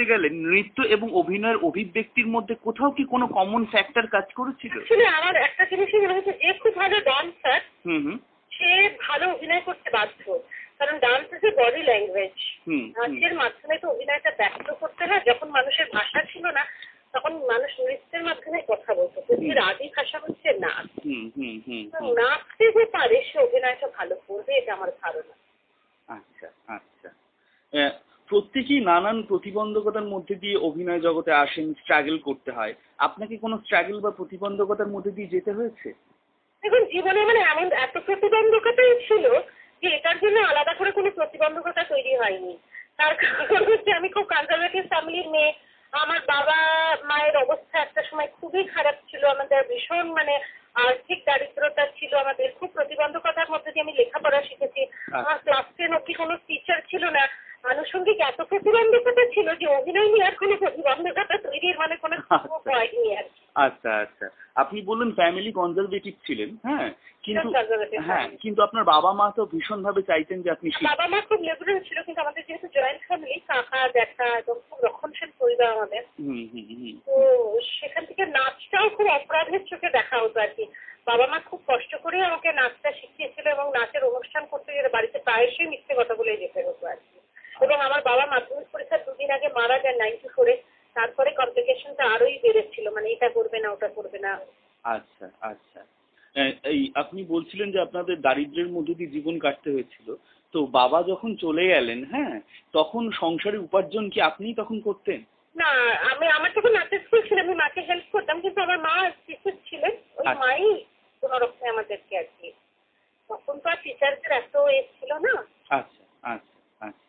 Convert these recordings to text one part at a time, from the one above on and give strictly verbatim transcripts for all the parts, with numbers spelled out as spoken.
গেলেন, নৃত্য এবং অভিনয়ের অভিব্যক্তির মধ্যে কোথাও কি কোনো কমন ফ্যাক্টর কাজ করেছিল? আমার একটা জিনিসই মনে হচ্ছে, যে খুব ভালো ডান্সার হুম হুম সে ভালো অভিনয় করতে বাধ্য, কারণ dance is a body language. নাচের মাধ্যমে তো অভিনয়টা ব্যক্ত করতে হয়। যখন মানুষের ভাষা ছিল না তখন মানুষ নৃত্যের মাধ্যমে কথা বলতো। পৃথিবীর আদি ভাষা হচ্ছে নাচ। নাচতে যে পারে সে অভিনয়টা ভালো করবে, এটা আমার ধারণা। আচ্ছা আচ্ছা। প্রত্যেকেই নানান প্রতিবন্ধকতার মধ্যে দিয়ে অভিনয় জগতে আসেন, স্ট্রাগল করতে হয়। আপনাকে কোনো স্ট্রাগল বা প্রতিবন্ধকতার মধ্যে দিয়ে যেতে হয়েছে? দেখুন, জীবনে মানে এমন এত প্রতিবন্ধকতাই ছিল যে এটার জন্য আলাদা করে কোনো প্রতিবন্ধকতা তৈরি হয়নি। তার কারণ হচ্ছে আমি খুব কনজারভেটিভ ফ্যামিলির মেয়ে। আমার বাবা মায়ের অবস্থা একটা সময় খুবই খারাপ ছিল, আমাদের ভীষণ মানে আর্থিক দারিদ্রতা ছিল আমাদের। খুব প্রতিবন্ধকতার মধ্যে দিয়ে আমি লেখাপড়া শিখেছি। আমার ক্লাস টেন অব্দি কোনো টিচার ছিল না। আনুষঙ্গিক এত প্রতিবন্ধকতা ছিল যে অভিনয় নিয়ে আর কোনো প্রতিবন্ধকতা তৈরির মানে কোনো হয়নি আর কি। আচ্ছা আচ্ছা। আপনি বললেন ফ্যামিলি কনজারভেটিভ ছিলেন, হ্যাঁ, কিন্তু হ্যাঁ কিন্তু আপনার বাবা মা তো ভীষণ ভাবে চাইতেন যে আপনি। বাবা মা খুব লিবারেল ছিল, কিন্তু আমাদের যেহেতু জয়েন্ট ফ্যামিলি, কাকা দেখা এবং খুব রক্ষণশীল পরিবার আমাদের, তো সেখান থেকে নাচটাও খুব অপরাধের চোখে দেখা হতো আর কি। বাবা মা খুব কষ্ট করে আমাকে নাচটা শিখিয়েছিল এবং নাচের অনুষ্ঠান করতে গেলে বাড়িতে প্রায়শই মিথ্যে কথা বলে যেতে হতো আর কি। এবং আমার বাবা মাধ্যমিক পরীক্ষার দুদিন আগে মারা যান নাইনটি ফোরে। তারপরে কমপ্লিকেশনটা আরোই বেড়েছিল, মানে এটা করবে না ওটা করবে না। আচ্ছা আচ্ছা। এই আপনি বলছিলেন যে আপনাদের দারিদ্র্যের মধ্যে দিয়ে জীবন কাটতে হয়েছিল, তো বাবা যখন চলে গেলেন, হ্যাঁ, তখন সংসারের উপার্জন কি আপনিই তখন করতেন? না, আমি আমার তখন নাচের স্কুল ছিল, আমি মাকে হেল্প করতাম, কিন্তু আমার মা টিচার ছিলেন, ওই মাই কোনো রকমে আমাদেরকে আর কি। তখন তো আর টিচারদের এত এজ ছিল না। আচ্ছা আচ্ছা আচ্ছা।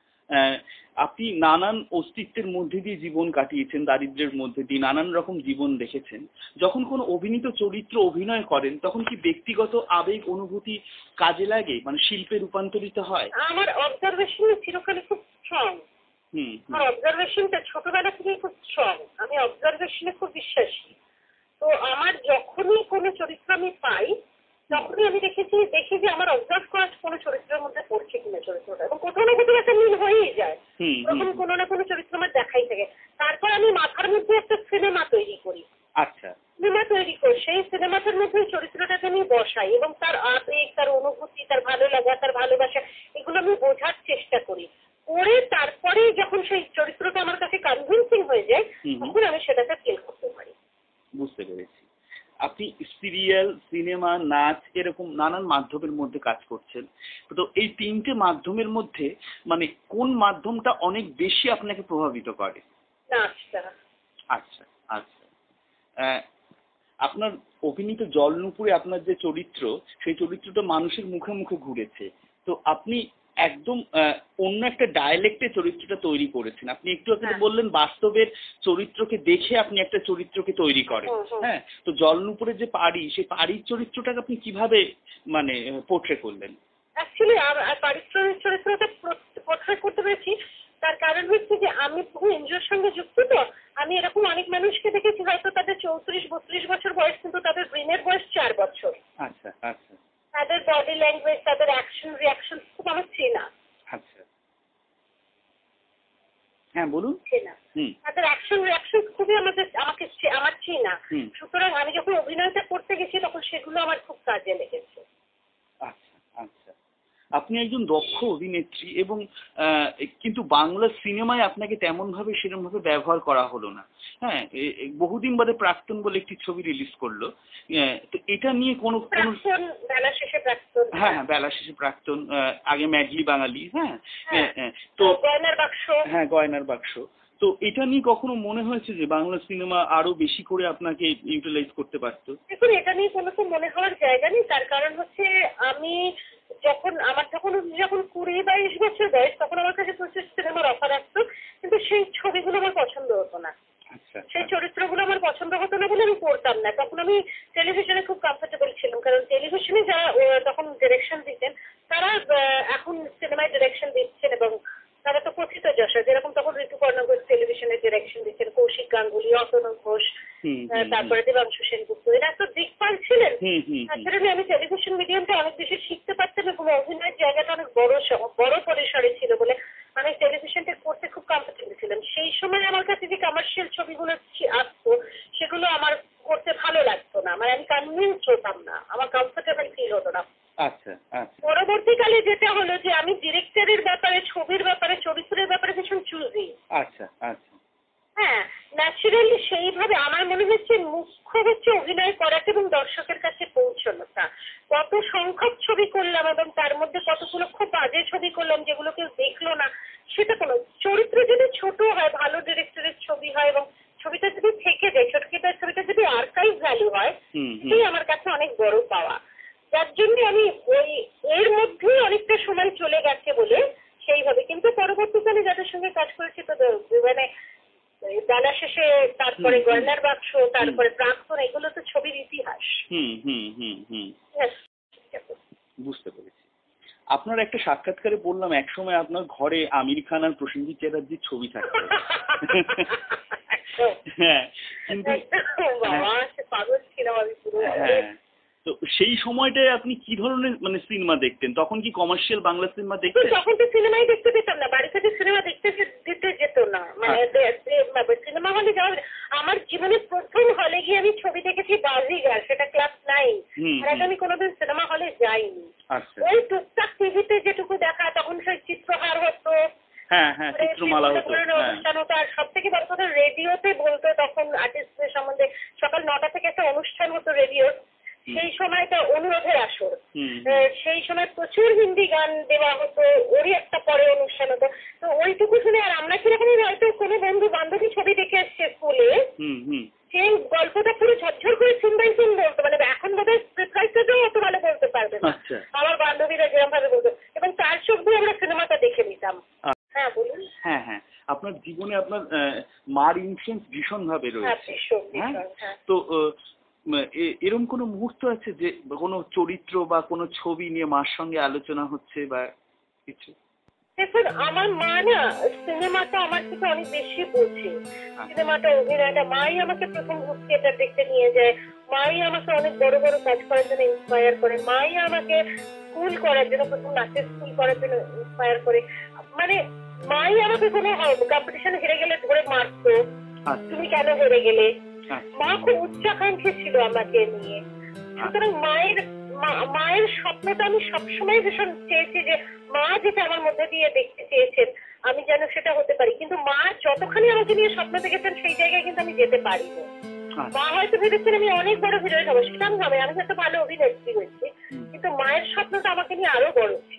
আপনি নানান অস্তিত্বের মধ্যে দিয়ে জীবন কাটিয়েছেন, দারিদ্র্যের মধ্যে দিয়ে নানান রকম জীবন দেখেছেন। যখন কোনো অভিনীত চরিত্র অভিনয় করেন তখন কি ব্যক্তিগত আবেগ অনুভূতি কাজে লাগে, মানে শিল্পে রূপান্তরিত হয়? আমার অবজারভেশন চিরকালই খুব স্ট্রং। আমার অবজারভেশনটা ছোটবেলা থেকেই খুব স্ট্রং। আমি অবজারভেশনে খুব বিশ্বাসী। তো আমার যখনই কোনো চরিত্র আমি পাই তখনই আমি দেখেছি দেখি যে আমার অবজার্ভ করা কোনো চরিত্রের মধ্যে পড়ছে কিনা চরিত্রটা, এবং কোথাও না কোথাও একটা মিল হয়েই যায়। তখন কোনো না কোনো চরিত্র আমার দেখাই থাকে। তারপর আমি মাথার মধ্যে একটা সিনেমা তৈরি করি। আচ্ছা। সিনেমা তৈরি করি, সেই সিনেমাটার মধ্যে চরিত্রটাকে আমি বসাই এবং তার আবেগ, তার অনুভূতি, তার ভালো লাগা, তার ভালোবাসা, এগুলো আমি বোঝার চেষ্টা করি। করে তারপরে যখন সেই চরিত্রটা আমার কাছে কনভিন্সিং হয়ে যায় তখন আমি সেটাকে ফিল করতে পারি। বুঝতে পেরেছি। আপনি সিরিয়াল, সিনেমা, নাচ এরকম নানান মাধ্যমের মধ্যে কাজ করছেন। তো এই তিনটে মাধ্যমের মধ্যে মানে কোন মাধ্যমটা অনেক বেশি আপনাকে প্রভাবিত করে? নাচটা। আচ্ছা আচ্ছা। আপনার অভিনীত জলনুপুরে আপনার যে চরিত্র, সেই চরিত্রটা মানুষের মুখে মুখে ঘুরেছে। তো আপনি একদম অন্য একটা ডায়ালেক্টে চরিত্রটা তৈরি করেছেন। আপনি একটু আগে বললেন বাস্তবের চরিত্রকে দেখে আপনি একটা চরিত্রকে তৈরি করেন, হ্যাঁ, তো জলনুপুরের যে পারি, সেই পারির চরিত্রটাকে আপনি কিভাবে মানে পোর্ট্রে করলেন? অ্যাকচুয়ালি পারির চরিত্রটা পোর্ট্রে করতে পেরেছি তার কারণ হচ্ছে যে আমি বহু এনজিওর সঙ্গে যুক্ত। তো আমি এরকম অনেক মানুষকে দেখেছি হয়তো তাদের চৌত্রিশ বত্রিশ বছর বয়স, কিন্তু তাদের ব্রেনের বয়স চার বছর। আচ্ছা আচ্ছা। তাদের বডি ল্যাঙ্গুয়েজ, তাদের অ্যাকশন রিয়াকশন খুব আমার চেনা। আচ্ছা, হ্যাঁ বলুন। চেনা, তাদের অ্যাকশন রিয়াকশন খুবই আমাদের আমাকে আমার চেনা। সুতরাং আমি যখন অভিনয়টা করতে গেছি তখন সেগুলো আমার খুব কাজে লেগেছে। আচ্ছা আচ্ছা। আপনি একজন দক্ষ অভিনেত্রী, এবং কিন্তু বাংলা সিনেমায় আপনাকে তেমন ভাবে সেরকম ভাবে ব্যবহার করা হলো না। হ্যাঁ, বহুদিন বাদে প্রাক্তন বলে একটি ছবি রিলিজ করলো, তো এটা নিয়ে কোনো বেলা শেষে প্রাক্তন, হ্যাঁ হ্যাঁ বেলা শেষে প্রাক্তন, আগে ম্যাডলি বাঙালি, হ্যাঁ তো গয়নার বাক্স, হ্যাঁ গয়নার বাক্স, তো এটা নিয়ে কখনো মনে হয়েছে যে বাংলা সিনেমা আরো বেশি করে আপনাকে ইউটিলাইজ করতে পারতো? দেখুন, এটা নিয়ে কোনো তো মনে হওয়ার জায়গা নেই। তার কারণ হচ্ছে আমি যখন আমার যখন যখন কুড়ি বাইশ বছর বয়স তখন আমার কাছে প্রচুর সিনেমার অফার আসতো, কিন্তু সেই ছবিগুলো আমার পছন্দ হতো না। সেই চরিত্রগুলো আমার পছন্দ হতো না বলে আমি করতাম না। তখন আমি টেলিভিশনে খুব কমফোর্টেবল ছিলাম, কারণ টেলিভিশনে যারা তখন ডিরেকশন দিতেন তারা এখন সিনেমায় ডিরেকশন দিচ্ছেন এবং তারা তো কথিত যশা। যেরকম তখন ঋতুপর্ণা ঘোষ টেলিভিশনে ডিরেকশন দিচ্ছেন, কৌশিক গাঙ্গুলি, অতনু ঘোষ, তারপরে দেবাংশু সেনগুপ্ত, এরা তো দিকপাল ছিলেন। তাছাড়া আমি টেলিভিশন মিডিয়ামটা অনেক বেশি শিখতে পারতাম এবং অভিনয়ের জায়গাটা অনেক বড় বড় পরিসরে ছিল বলে আমি টেলিভিশনটা করতে খুব কমফোর্টেবল ছিলাম। সেই সময় আমার কাছে যে কমার্শিয়াল ছবিগুলো ছি- আসতো সেগুলো আমার করতে ভালো লাগতো না, মানে আমি কনভিন্স হতাম না, আমার কমফোর্টেবল ফিল হতো না। আচ্ছা আচ্ছা পরবর্তীকালে যেটা হলো যে আমি ডিরেক্টরের ব্যাপারে, ছবির ব্যাপারে, চরিত্রের ব্যাপারে ভীষণ চুজি। আচ্ছা আচ্ছা হ্যাঁ, ন্যাচারালি সেইভাবে আমার মনে হচ্ছে মুখ্য হচ্ছে অভিনয় করাটা এবং দর্শকের কাছে পৌঁছানোটা। কত সংখ্যক ছবি করলাম এবং তার মধ্যে কতগুলো খুব বাজে ছবি করলাম যেগুলো কেউ দেখলো না, সেটা কোনো চরিত্র যদি ছোট হয়, ভালো ডিরেক্টরের ছবি হয় এবং ছবিটা যদি থেকে যায়, ছোটকিটার ছবিটা যদি আর্কাইভ ভ্যালু হয়, হুম হুম সেটাই আমার কাছে অনেক বড় পাওয়া। যার জন্য আমি ওই এর মধ্যেই অনেকটা সময় চলে গেছে বলে সেইভাবে, কিন্তু পরবর্তীকালে যাদের সঙ্গে কাজ করেছি তো দ- মানে ডালা শেষে, তারপরে হুম, হুম। গয়নার বাক্স, তারপরে প্রাক্তন, এগুলো তো ছবির ইতিহাস। হুম হুম হুম হুম Yes. বুঝতে পেরেছি। আপনার একটা সাক্ষাৎকারে বললাম একসময় আপনার ঘরে আমির খান আর প্রসেনজিৎ চ্যাটার্জির ছবি থাকতো। একদম। হ্যাঁ কিন্তু একদম, বাবা সে পাগল ছিলাম আমি পুরো। হ্যাঁ তো সেই সময়টায় আপনি কি ধরনের মানে সিনেমা দেখতেন? তখন কি কমার্শিয়াল বাংলা সিনেমা কিন্তু দেখতেন? তখন তো সিনেমাই দেখতে পেতাম না, বাড়ি থেকে সিনেমা দেখতে যে- দিতে যেত না, মানে সিনেমা হলে যাওয়া। আমার জীবনে প্রথম হলে গিয়ে আমি ছবি দেখেছি বাজিগার, সেটা ক্লাস নাইন। হুম, আর আগে আমি কোনোদিন সিনেমা হলে যাইনি। আচ্ছা ওই টুকটাক টিভিতে যেটুকু দেখা, তখন সেই চিত্রহার হতো, হ্যাঁ হ্যাঁ চিত্রমালা হতো হ্যাঁ অনুষ্ঠান হতো, আর সব থেকে বড় কথা রেডিওতে বলতো তখন আর্টিস্টদের সম্বন্ধে। সকাল নটা থেকে একটা অনুষ্ঠান হতো রেডিও, সেই সময়টা অনুরোধের আসর। হুম আহ, সেই সময় প্রচুর হিন্দি গান দেওয়া হতো, ওরই একটা পরে অনুষ্ঠান হতো। তো ওইটুকু শুনে, আর আমরা কিরকম হয়তো কোনো বন্ধু বান্ধবী ছবি দেখে এসছে স্কুলে, হুম হুম সেই গল্পটা পুরো ঝরঝর করে শুনবাই শুন বলতো, মানে এখন বোধহয় স্ক্রিপ্টরাইটারও অত ভালো বলতে পারবে না, আচ্ছা আমার বান্ধবীরা যেরকম ভাবে বলতো, এবং তার চোখ দিয়ে আমরা সিনেমাটা দেখে নিতাম। হ্যাঁ বলুন। হ্যাঁ হ্যাঁ আপনার জীবনে আপনার আহ, মার ইনফ্লুয়েন্স ভীষণ ভাবে হ্যাঁ রয়েছে। ভীষণ হ্যাঁ ভীষণ, হ্যাঁ। তো আহ, উম, এ- এরম কোনো মুহূর্ত আছে যে কোনো চরিত্র বা কোনো ছবি নিয়ে মার সঙ্গে আলোচনা হচ্ছে বা কিছু? দেখুন, আমার মা না সিনেমাটা আমার থেকে অনেক বেশি বোঝে, সিনেমাটা, অভিনয়টা। মাই আমাকে প্রথম থিয়েটার দেখতে নিয়ে যায়, মাই আমাকে অনেক বড় বড় কাজ করার জন্য ইন্সপায়ার করে, মাই আমাকে স্কুল করার জন্য, প্রথম নাচের স্কুল করার জন্য ইন্সপায়ার করে। মানে মাই আমাকে কোনো কম্পিটিশন হেরে গেলে ধরে মারতো, আচ্ছা তুমি কেন হেরে গেলে। আচ্ছা মা খুব উচ্চাকাঙ্ক্ষী ছিল আমাকে নিয়ে। সুতরাং মায়ের মা- মায়ের স্বপ্নটা আমি সবসময় ভীষণ চেয়েছি যে মা যেটা আমার মধ্যে দিয়ে দেখতে চেয়েছেন আমি যেন সেটা হতে পারি, কিন্তু মা যতখানি আমাকে নিয়ে স্বপ্ন দেখেছেন সেই জায়গায় কিন্তু আমি যেতে পারিনি। আচ্ছা মা হয়তো ভেবেছেন আমি অনেক বড় হিরোইন হবো, সেটা আমি হবে, আমি হয়তো ভালো অভিনেত্রী হয়েছি, কিন্তু মায়ের স্বপ্নটা আমাকে নিয়ে আরো বড়